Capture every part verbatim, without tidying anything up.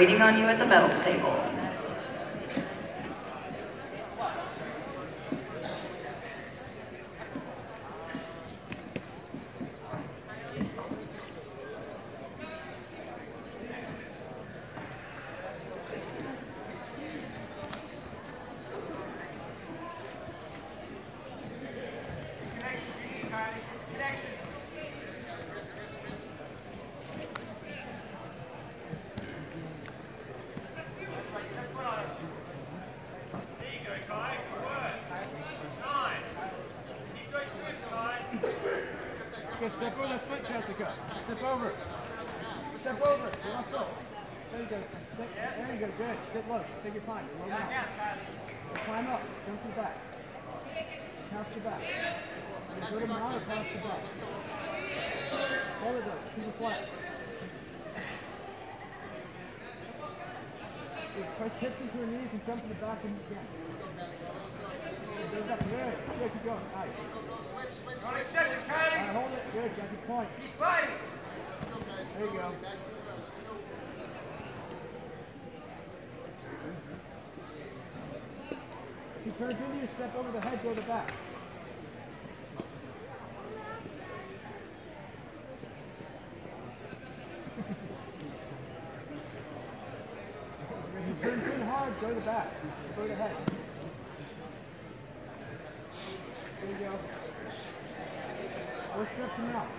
waiting on you at the medals table. Step over that foot, Jessica. Step over. Step over. Your left foot. There you go. Step, there you go. Good. Sit low. Take your time. Low down. Climb up. Jump to the back. Pass your back. Go to mount or pass the back. There we go. Keep it flat. Press tips into your knees and jump to the back when you can. Goes up. Good. Good. Keep going. Nice. Don't accept it, Kylie. Right, hold it. Good. Got your point. Keep fighting. There you go. If she turns into you, step over the head, go to the back. If she turns in hard, go to the back. Go to the head. There you go. Go strip to mouth.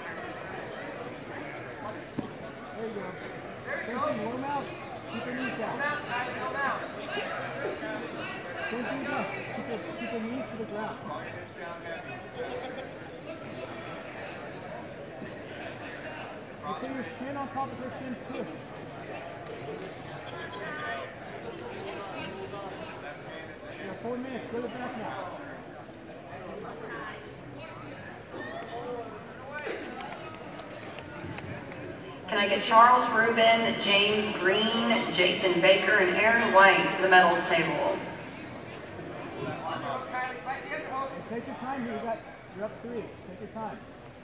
There you go. Same thing, low mouth. Keep your knees down. Same thing again. Keep your, keep your knees to the ground. You put your shin on top of her shins too. Yeah, four minutes. Go to the back now. Can I get Charles Rubin, James Green, Jason Baker, and Aaron White to the medals table? Take your time here. You got, you're up three. Take your time.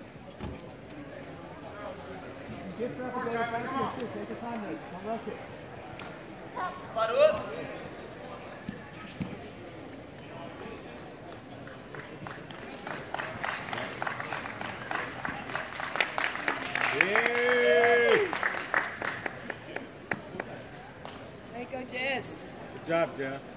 You get up together. Back here too. Take your time there. Don't rush it. There you go, Jess. Good job, Jeff.